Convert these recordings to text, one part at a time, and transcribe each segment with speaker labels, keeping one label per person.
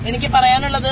Speaker 1: എനിക്ക് പറയാനുള്ളത്,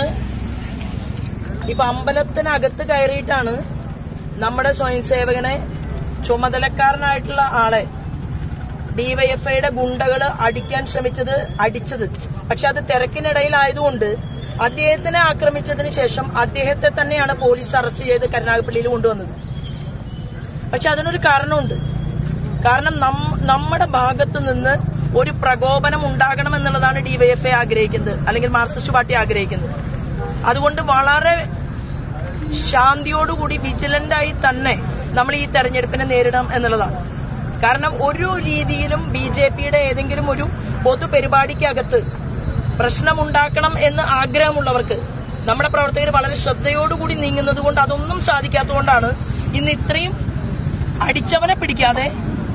Speaker 1: ഇപ്പൊ അമ്പലത്തിനകത്ത് കയറിയിട്ടാണ് നമ്മുടെ സ്വയംസേവകനെ ചുമതലക്കാരനായിട്ടുള്ള ആളെ ഡിവൈഎഫ്ഐയുടെ ഗുണ്ടകള് അടിക്കാൻ അടിച്ചത്. പക്ഷെ അത് തിരക്കിനിടയിലായതുകൊണ്ട് അദ്ദേഹത്തിനെ ആക്രമിച്ചതിന് ശേഷം അദ്ദേഹത്തെ തന്നെയാണ് പോലീസ് അറസ്റ്റ് ചെയ്ത് കരുനാഗപ്പള്ളിയിൽ കൊണ്ടുവന്നത്. പക്ഷെ അതിനൊരു കാരണമുണ്ട്. കാരണം നമ്മുടെ ഭാഗത്ത് നിന്ന് ഒരു പ്രകോപനം ഉണ്ടാകണമെന്നുള്ളതാണ് ഡിവൈഎഫ്ഐ ആഗ്രഹിക്കുന്നത്, അല്ലെങ്കിൽ മാർക്സിസ്റ്റ് പാർട്ടി ആഗ്രഹിക്കുന്നത്. അതുകൊണ്ട് വളരെ ശാന്തിയോടുകൂടി വിജിലന്റായി തന്നെ നമ്മൾ ഈ തെരഞ്ഞെടുപ്പിനെ നേരിടാം എന്നുള്ളതാണ്. കാരണം ഒരു രീതിയിലും ബിജെപിയുടെ ഏതെങ്കിലും ഒരു പൊതുപരിപാടിക്കകത്ത് പ്രശ്നമുണ്ടാക്കണം എന്ന് ആഗ്രഹമുള്ളവർക്ക് നമ്മുടെ പ്രവർത്തകർ വളരെ ശ്രദ്ധയോടുകൂടി നീങ്ങുന്നത് കൊണ്ട് അതൊന്നും സാധിക്കാത്തതുകൊണ്ടാണ് ഇന്ന് ഇത്രയും അടിച്ചവനെ പിടിക്കാതെ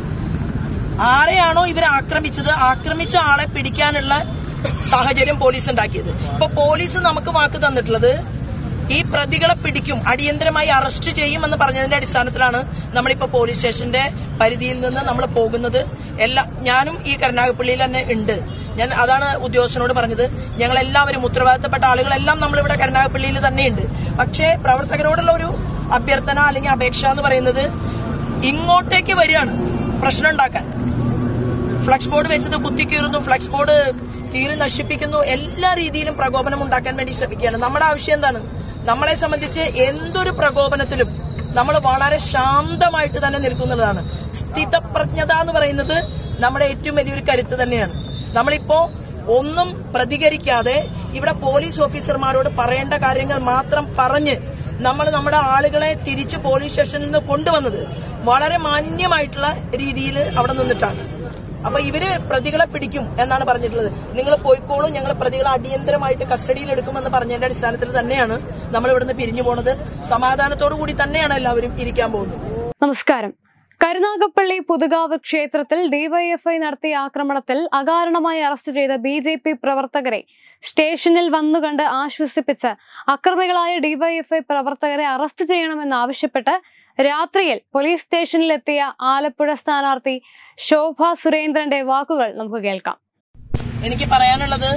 Speaker 1: ആരെയാണോ ഇവരെ ആക്രമിച്ച ആളെ പിടിക്കാനുള്ള സാഹചര്യം പോലീസ് ഉണ്ടാക്കിയത്. ഇപ്പൊ പോലീസ് നമുക്ക് വാക്ക് തന്നിട്ടുള്ളത് ഈ പ്രതികളെ പിടിക്കും, അടിയന്തരമായി അറസ്റ്റ് ചെയ്യുമെന്ന് പറഞ്ഞതിന്റെ അടിസ്ഥാനത്തിലാണ് നമ്മളിപ്പോ പോലീസ് സ്റ്റേഷന്റെ പരിധിയിൽ നിന്ന് നമ്മൾ പോകുന്നത്. ഞാനും ഈ കരുനാഗപ്പള്ളിയിൽ തന്നെ ഉണ്ട്. ഞാൻ അതാണ് ഉദ്യോഗസ്ഥനോട് പറഞ്ഞത്. ഞങ്ങളെല്ലാവരും ഉത്തരവാദിത്തപ്പെട്ട ആളുകളെല്ലാം നമ്മളിവിടെ കരുനാഗപ്പള്ളിയിൽ തന്നെയുണ്ട്. പക്ഷേ പ്രവർത്തകരോടുള്ള ഒരു അഭ്യർത്ഥന അല്ലെങ്കിൽ അപേക്ഷ എന്ന് പറയുന്നത്, ഇങ്ങോട്ടേക്ക് വരികയാണ് പ്രശ്നം ഉണ്ടാക്കാൻ. ഫ്ലക്സ് ബോർഡ് വെച്ചത് കുത്തിക്കീറുന്നു, ഫ്ലക്സ് ബോർഡ് കീറി നശിപ്പിക്കുന്നു, എല്ലാ രീതിയിലും പ്രകോപനം ഉണ്ടാക്കാൻ വേണ്ടി ശ്രമിക്കുകയാണ്. നമ്മുടെ ആവശ്യം എന്താണ്? നമ്മളെ സംബന്ധിച്ച് എന്തൊരു പ്രകോപനത്തിലും നമ്മൾ വളരെ ശാന്തമായിട്ട് തന്നെ നിൽക്കുന്നതാണ്. സ്ഥിതപ്രജ്ഞത എന്ന് പറയുന്നത് നമ്മുടെ ഏറ്റവും വലിയൊരു കരുത്ത് തന്നെയാണ്. നമ്മളിപ്പോ ഒന്നും പ്രതികരിക്കാതെ ഇവിടെ പോലീസ് ഓഫീസർമാരോട് പറയേണ്ട കാര്യങ്ങൾ മാത്രം പറഞ്ഞ് നമ്മൾ നമ്മുടെ ആളുകളെ തിരിച്ച് പോലീസ് സ്റ്റേഷനിൽ നിന്ന് കൊണ്ടുവന്നത് വളരെ മാന്യമായിട്ടുള്ള രീതിയിൽ അവിടെ നിന്നിട്ടാണ്. അപ്പൊ ഇവര് പ്രതികളെ പിടിക്കും എന്നാണ് പറഞ്ഞിട്ടുള്ളത്. നിങ്ങൾ പോയിക്കോളും, ഞങ്ങൾ പ്രതികളെ അടിയന്തരമായിട്ട് കസ്റ്റഡിയിൽ എടുക്കുമെന്ന് പറഞ്ഞതിന്റെ അടിസ്ഥാനത്തിൽ തന്നെയാണ് നമ്മൾ ഇവിടുന്ന് പിരിഞ്ഞു പോണത്. സമാധാനത്തോടു കൂടി തന്നെയാണ് എല്ലാവരും ഇരിക്കാൻ പോകുന്നത്.
Speaker 2: നമസ്കാരം. കരുനാഗപ്പള്ളി പുതുകാവ് ക്ഷേത്രത്തിൽ ഡിവൈഎഫ്ഐ നടത്തിയ ആക്രമണത്തിൽ അകാരണമായി അറസ്റ്റ് ചെയ്ത ബിജെപി പ്രവർത്തകരെ സ്റ്റേഷനിൽ വന്നുകണ്ട് ആശ്വസിപ്പിച്ച് അക്രമികളായ ഡിവൈഎഫ്ഐ പ്രവർത്തകരെ അറസ്റ്റ് ചെയ്യണമെന്നാവശ്യപ്പെട്ട് രാത്രിയിൽ പോലീസ് സ്റ്റേഷനിലെത്തിയ ആലപ്പുഴ സ്ഥാനാർത്ഥി ശോഭ സുരേന്ദ്രന്റെ വാക്കുകൾ നമുക്ക് കേൾക്കാം.
Speaker 1: എനിക്ക് പറയാനുള്ളത്,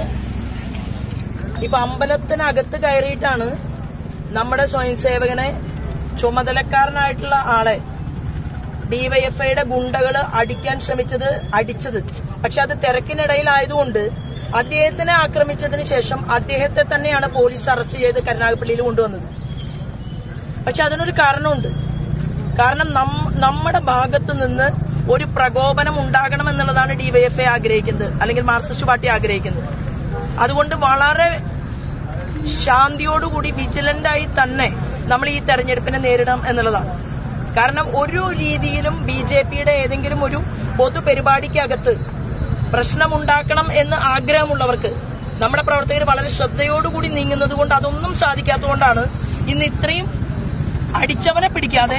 Speaker 1: ഇപ്പൊ അമ്പലത്തിനകത്ത് കയറിയിട്ടാണ് നമ്മുടെ സ്വയംസേവകനെ ചുമതലക്കാരനായിട്ടുള്ള ആളെ ഡിവൈഎഫ്ഐയുടെ ഗുണ്ടകള് അടിക്കാൻ അടിച്ചത്. പക്ഷെ അത് തിരക്കിനിടയിലായതുകൊണ്ട് അദ്ദേഹത്തിനെ ആക്രമിച്ചതിന് ശേഷം അദ്ദേഹത്തെ തന്നെയാണ് പോലീസ് അറസ്റ്റ് ചെയ്ത് കരുനാഗപ്പള്ളിയിൽ കൊണ്ടുവന്നത്. പക്ഷെ അതിനൊരു കാരണമുണ്ട്. കാരണം നമ്മുടെ ഭാഗത്ത് നിന്ന് ഒരു പ്രകോപനം ഉണ്ടാകണമെന്നുള്ളതാണ് ഡിവൈഎഫ്ഐ ആഗ്രഹിക്കുന്നത്, അല്ലെങ്കിൽ മാർക്സിസ്റ്റ് പാർട്ടി ആഗ്രഹിക്കുന്നത്. അതുകൊണ്ട് വളരെ ശാന്തിയോടുകൂടി വിജിലന്റായി തന്നെ നമ്മൾ ഈ തെരഞ്ഞെടുപ്പിനെ നേരിടാം എന്നുള്ളതാണ്. കാരണം ഒരു രീതിയിലും ബിജെപിയുടെ ഏതെങ്കിലും ഒരു പൊതുപരിപാടിക്കകത്ത് പ്രശ്നമുണ്ടാക്കണം എന്ന് ആഗ്രഹമുള്ളവർക്ക് നമ്മുടെ പ്രവർത്തകർ വളരെ ശ്രദ്ധയോടുകൂടി നീങ്ങുന്നത് കൊണ്ട് അതൊന്നും സാധിക്കാത്തതുകൊണ്ടാണ് ഇന്ന് ഇത്രയും അടിച്ചവനെ പിടിക്കാതെ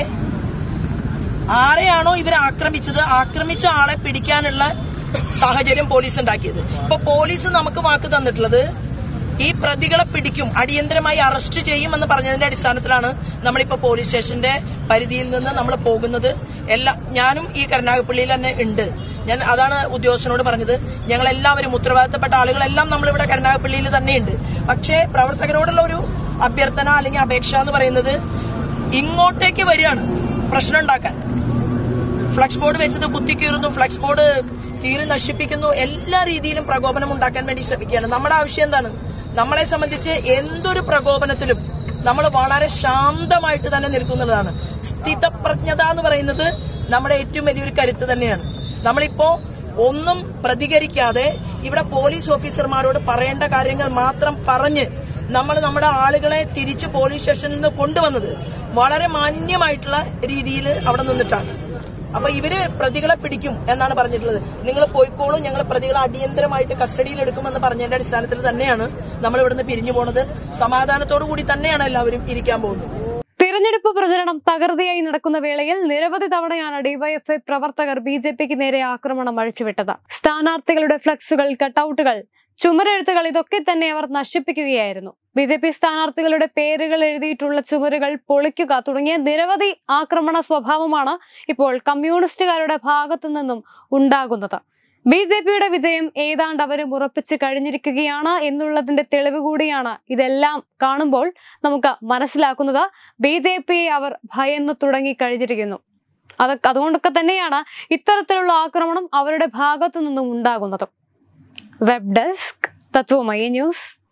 Speaker 1: ആരെയാണോ ഇവരെ ആക്രമിച്ച ആളെ പിടിക്കാനുള്ള സാഹചര്യം പോലീസ് ഉണ്ടാക്കിയത്. ഇപ്പൊ പോലീസ് നമുക്ക് വാക്ക് തന്നിട്ടുള്ളത് ഈ പ്രതികളെ പിടിക്കും, അടിയന്തരമായി അറസ്റ്റ് ചെയ്യുമെന്ന് പറഞ്ഞതിന്റെ അടിസ്ഥാനത്തിലാണ് നമ്മളിപ്പോ പോലീസ് സ്റ്റേഷന്റെ പരിധിയിൽ നിന്ന് നമ്മൾ പോകുന്നത്. ഞാനും ഈ കരുനാഗപ്പള്ളിയിൽ തന്നെ ഉണ്ട്. ഞാൻ അതാണ് ഉദ്യോഗസ്ഥനോട് പറഞ്ഞത്. ഞങ്ങളെല്ലാവരും ഉത്തരവാദിത്തപ്പെട്ട ആളുകളെല്ലാം നമ്മളിവിടെ കരുനാഗപ്പള്ളിയിൽ തന്നെയുണ്ട്. പക്ഷേ പ്രവർത്തകരോടുള്ള ഒരു അഭ്യർത്ഥന അല്ലെങ്കിൽ അപേക്ഷ എന്ന് പറയുന്നത്, ഇങ്ങോട്ടേക്ക് വരികയാണ് പ്രശ്നം ഉണ്ടാക്കാൻ. ഫ്ലക്സ് ബോർഡ് വെച്ചത് കുത്തിക്കീറുന്നു, ഫ്ലക്സ് ബോർഡ് കീറി നശിപ്പിക്കുന്നു, എല്ലാ രീതിയിലും പ്രകോപനം ഉണ്ടാക്കാൻ വേണ്ടി ശ്രമിക്കുകയാണ്. നമ്മുടെ ആവശ്യം എന്താണ്? നമ്മളെ സംബന്ധിച്ച് എന്തൊരു പ്രകോപനത്തിലും നമ്മൾ വളരെ ശാന്തമായിട്ട് തന്നെ നിൽക്കുന്നതാണ്. സ്ഥിതപ്രജ്ഞത എന്ന് പറയുന്നത് നമ്മുടെ ഏറ്റവും വലിയൊരു കരുത്ത് തന്നെയാണ്. നമ്മളിപ്പോ ഒന്നും പ്രതികരിക്കാതെ ഇവിടെ പോലീസ് ഓഫീസർമാരോട് പറയേണ്ട കാര്യങ്ങൾ മാത്രം പറഞ്ഞ് നമ്മൾ നമ്മുടെ ആളുകളെ തിരിച്ച് പോലീസ് സ്റ്റേഷനിൽ നിന്ന് കൊണ്ടുവന്നത് വളരെ മാന്യമായിട്ടുള്ള രീതിയിൽ അവിടെ നിന്നിട്ടാണ്. അപ്പൊ ഇവര് പ്രതികളെ പിടിക്കും എന്നാണ് പറഞ്ഞിട്ടുള്ളത്. നിങ്ങൾ പോയിക്കോളും, ഞങ്ങൾ പ്രതികളെ അടിയന്തരമായിട്ട് കസ്റ്റഡിയിൽ എടുക്കുമെന്ന് പറഞ്ഞതിന്റെ അടിസ്ഥാനത്തിൽ തന്നെയാണ് നമ്മൾ ഇവിടുന്ന് പിരിഞ്ഞു പോണത്. സമാധാനത്തോടു കൂടി തന്നെയാണ് എല്ലാവരും ഇരിക്കാൻ പോകുന്നത്.
Speaker 2: തിരഞ്ഞെടുപ്പ് പ്രചരണം തകൃതിയായി നടക്കുന്ന വേളയിൽ നിരവധി തവണയാണ് ഡിവൈഎഫ്ഐ പ്രവർത്തകർ ബിജെപിക്ക് നേരെ ആക്രമണം അഴിച്ചുവിട്ടത്. സ്ഥാനാർത്ഥികളുടെ ഫ്ലക്സുകൾ, കട്ടൌട്ടുകൾ, ചുമരെഴുത്തുകൾ ഇതൊക്കെ തന്നെ അവർ നശിപ്പിക്കുകയായിരുന്നു. ബിജെപി സ്ഥാനാർത്ഥികളുടെ പേരുകൾ എഴുതിയിട്ടുള്ള ചുമരുകൾ പൊളിക്കുക തുടങ്ങിയ നിരവധി ആക്രമണ സ്വഭാവമാണ് ഇപ്പോൾ കമ്മ്യൂണിസ്റ്റുകാരുടെ ഭാഗത്തു നിന്നും ഉണ്ടാകുന്നത്. BJPയുടെ വിജയം ഏതാണ്ട് അവരും ഉറപ്പിച്ച് കഴിഞ്ഞിരിക്കുകയാണ് എന്നുള്ളതിന്റെ തെളിവ് കൂടിയാണ് ഇതെല്ലാം കാണുമ്പോൾ നമുക്ക് മനസ്സിലാക്കുന്നത്. BJPയെ അവർ ഭയന്നു തുടങ്ങി കഴിഞ്ഞിരിക്കുന്നു. അതുകൊണ്ടൊക്കെ തന്നെയാണ് ഇത്തരത്തിലുള്ള ആക്രമണം അവരുടെ ഭാഗത്തു നിന്നും ഉണ്ടാകുന്നത്. Web desk Tatwamayi news.